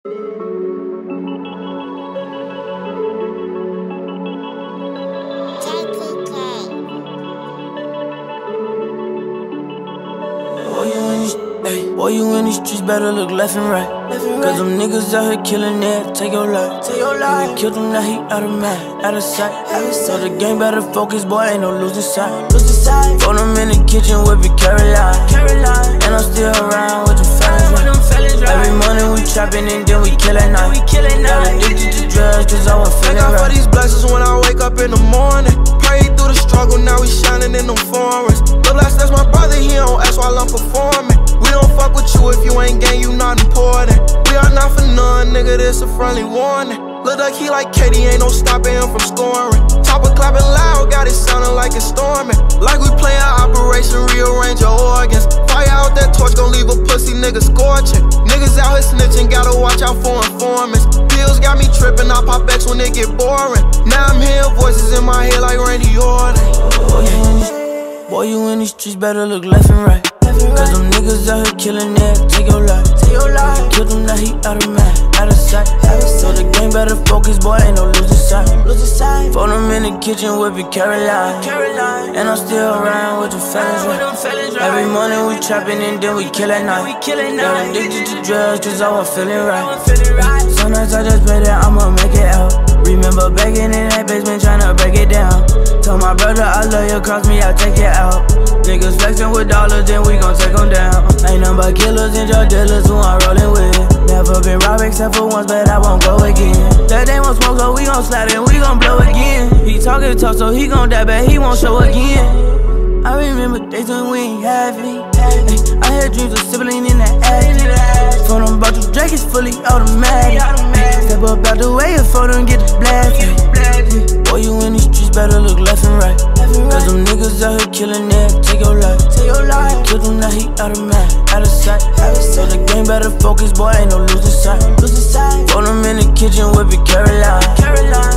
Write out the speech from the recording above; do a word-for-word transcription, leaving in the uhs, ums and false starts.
Boy, you in these streets, better look left and right. Cause them niggas out here killing it, take your life. Take your life. We killed him, now he out of mind, out of sight. So the game better focus, boy, ain't no losing sight. Foenem in the kitchen, whippin, Caroline. And I'm still around with the felons. Every morning we trappin and then we kill at night. Got addicted to drugs cause I was feeling right. Thank God for these blessings when I wake up in the morning. Prayed through the struggle, now we shining in them foreigns. Lil Blast, that's my brother, he don't ask while I'm performing. We don't fuck with you if you ain't gang, you not important. We are not for none, nigga, this a friendly warning. Lil Duck, he like Katie, ain't no stopping him from scoring. Chopper clapping loud, got it sounding like it's storming. Like we playin' Operation Rearrange your organs. Fire out that torch, gon' leave a pussy nigga scorching. Niggas out here snitching, gotta watch out for informants. Pills got me tripping, I pop X when it get boring. Now I'm hearing voices in my head like Randy Orton. Boy, you in these, boy, you in these streets, better look left and right. Cause them niggas out here killing it, take your life. Take your life. We killed him, now he out of mind, out of sight. So the game better focus, boy, ain't no losing sight. Foenem in the kitchen, whippin, Caroline. And I'm still around with the felons. Every morning we trappin and then we kill at night. Got addicted to drugs cause I was feeling right. Sometimes I just pray that I'ma make it out. Remember begging in that basement tryna break it down. Told my brother I love you, cross me, I'll take it out. Niggas flexing with dollars, then we gon' take them down. Ain't nothing but killers and drug dealers who I'm rolling with. Never been robbed except for once, but I won't go again. That they won't smoke, so we gon' slide and we gon' blow again. He talking tough, so he gon' die, but he won't show again. I remember days when we ain't have any. I had dreams of sibling in that attic. Foenem bought you jackets fully automatic. Step up out the way if Foenem get the blast. Boy, you in these streets, better look left and right. Cause them niggas out here killing it, take your life. Take your life. We killed him, now he out of mind, out of sight. So the game better focus, boy, ain't no losing sight. Foenem in the kitchen, whippin, Caroline.